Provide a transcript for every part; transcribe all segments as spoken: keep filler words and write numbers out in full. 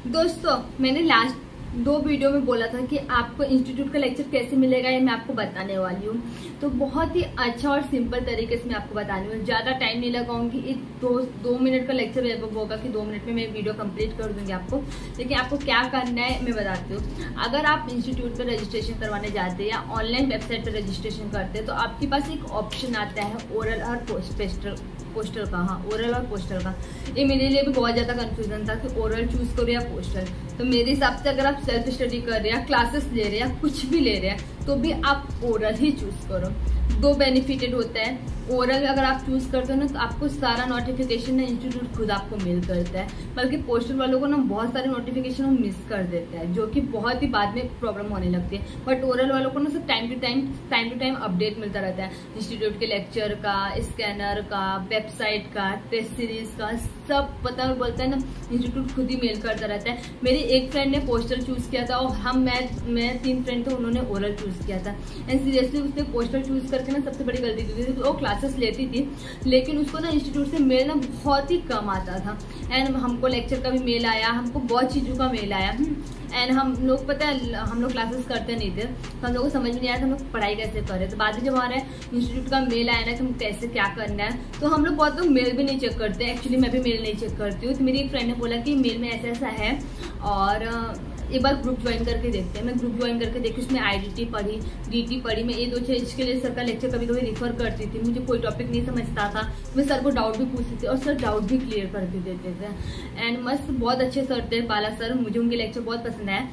दोस्तों, मैंने लास्ट दो वीडियो में बोला था कि आपको इंस्टीट्यूट का लेक्चर कैसे मिलेगा, ये मैं आपको बताने वाली हूँ। तो बहुत ही अच्छा और सिंपल तरीके से मैं आपको बताने वाली हूँ। ज्यादा टाइम नहीं लगाऊंगी। एक दो दो मिनट का लेक्चर होगा कि दो मिनट में मैं वीडियो कंप्लीट कर दूंगी आपको। लेकिन आपको क्या करना है मैं बताती हूँ। अगर आप इंस्टीट्यूट पर रजिस्ट्रेशन करवाने जाते हैं या ऑनलाइन वेबसाइट पर रजिस्ट्रेशन करते हैं तो आपके पास एक ऑप्शन आता है ओरल और पोस्टल पोस्टल का। हाँ, ओरल और पोस्टल का। ये मेरे लिए भी बहुत ज्यादा कंफ्यूजन था कि ओरल चूज करो या पोस्टल। तो मेरे हिसाब से अगर आप सेल्फ स्टडी कर रहे हैं, क्लासेस ले रहे हैं या कुछ भी ले रहे हैं तो भी आप ओरल ही चूज करो। दो बेनिफिटेड होता है। ओरल अगर आप चूज करते हो ना तो आपको सारा नोटिफिकेशन ना इंस्टीट्यूट खुद आपको मेल करता है, बल्कि पोस्टल वालों को ना बहुत सारे नोटिफिकेशन मिस कर देता है, जो कि बहुत ही बाद में प्रॉब्लम होने लगती है। बट ओरल वालों को ना सब time to time time to time update मिलता रहता है, इंस्टीट्यूट के लेक्चर का, स्कैनर का, वेबसाइट का, टेस्ट सीरीज का, सब पता बोलता है ना इंस्टीट्यूट खुद ही मेल करता रहता है। मेरी एक फ्रेंड ने पोस्टल चूज किया था और हम मैं मैं तीन फ्रेंड थे, उन्होंने ओरल चूज किया था। एंड सीरियसली उसने पोस्टल चूज करके ना सबसे बड़ी गलती की थी। वो क्लासेस लेती थी लेकिन उसको ना इंस्टीट्यूट से मेल ना बहुत ही कम आता था। एंड हमको लेक्चर का भी मेल आया, हमको बहुत चीजों का मेल आया। एंड हम लोग पता है हम लोग क्लासेस करते नहीं थे तो हम लोग को समझ में नहीं आया था हम लोग पढ़ाई कैसे कर रहे। तो बाद में जब हमारे इंस्टीट्यूट का मेल आया ना कि हम कैसे क्या करना है तो हम लोग बहुत लोग मेल भी नहीं चेक करते। एक्चुअली मैं भी मेल नहीं चेक करती हूँ। तो मेरी एक फ्रेंड ने बोला कि मेल में ऐसा ऐसा है और एक बार ग्रुप ज्वाइन करके देखते हैं। मैं ग्रुप ज्वाइन करके देखी, उसमें आईडीटी पढ़ी, डीटी पढ़ी। मैं ये दो चीज के लिए सर का लेक्चर कभी कभी रिफर करती थी। मुझे कोई टॉपिक नहीं समझता था, मैं सर को डाउट भी पूछती थी और सर डाउट भी क्लियर करके देते थे। एंड मस्त बहुत अच्छे सर थे बाला सर, मुझे उनके लेक्चर बहुत पसंद आया।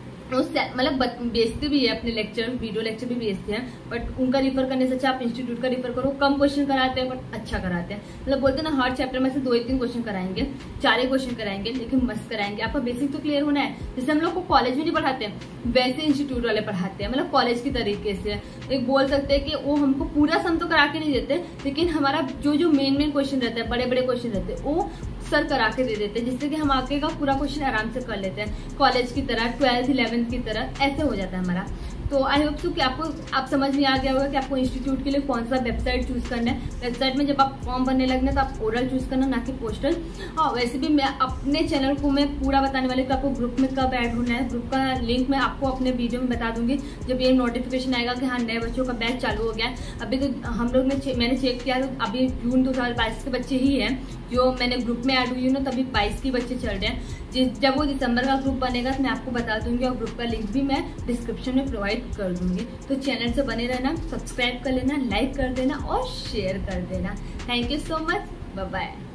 मतलब बेचते भी है अपने लेक्चर, वीडियो लेक्चर भी बेचते हैं, बट उनका रिफर करने से अच्छा आप इंस्टीट्यूट का रिफर करो। कम क्वेश्चन कराते हैं बट अच्छा कराते हैं। मतलब बोलते हैं ना हर चैप्टर में से दो ही तीन क्वेश्चन कराएंगे, चार ही क्वेश्चन कराएंगे लेकिन मस्त कराएंगे। आपका बेसिक तो क्लियर होना है। जैसे हम लोग को कॉलेज में नहीं पढ़ाते हैं वैसे इंस्टीट्यूट वाले पढ़ाते हैं, मतलब कॉलेज की तरीके से। एक बोल सकते हैं कि वो हमको पूरा सम तो करा के नहीं देते लेकिन हमारा जो जो मेन मेन क्वेश्चन रहता है, बड़े बड़े क्वेश्चन रहते हैं वो सर करा के दे देते हैं, जिससे कि हम आगे का पूरा क्वेश्चन आराम से कर लेते हैं, कॉलेज की तरह, ट्वेल्थ इलेवेंथ की तरह ऐसे हो जाता है हमारा। तो आई होप सो कि आपको आप समझ में आ गया होगा कि आपको इंस्टीट्यूट के लिए कौन सा वेबसाइट चूज करना है। वेबसाइट में जब आप फॉर्म भरने लगना तो आप ओरल चूज करना, ना कि पोस्टल। हाँ, वैसे भी मैं अपने चैनल को मैं पूरा बताने वाली कि आपको ग्रुप में कब ऐड होना है। ग्रुप का लिंक मैं आपको अपने वीडियो में बता दूंगी जब ये नोटिफिकेशन आएगा कि हाँ नए बच्चों का बैच चालू हो गया है। अभी तो हम लोग ने मैंने चेक किया तो अभी जून दो हजार बाईस के बच्चे ही हैं जो मैंने ग्रुप में ऐड हुई हूँ ना, तभी बाईस के बच्चे चल रहे हैं। जब वो दिसंबर का ग्रुप बनेगा तो मैं आपको बता दूंगी और ग्रुप का लिंक भी मैं डिस्क्रिप्शन में प्रोवाइड कर दूंगी। तो चैनल से बने रहना, सब्सक्राइब कर लेना, लाइक कर देना और शेयर कर देना। Thank you so much, bye bye.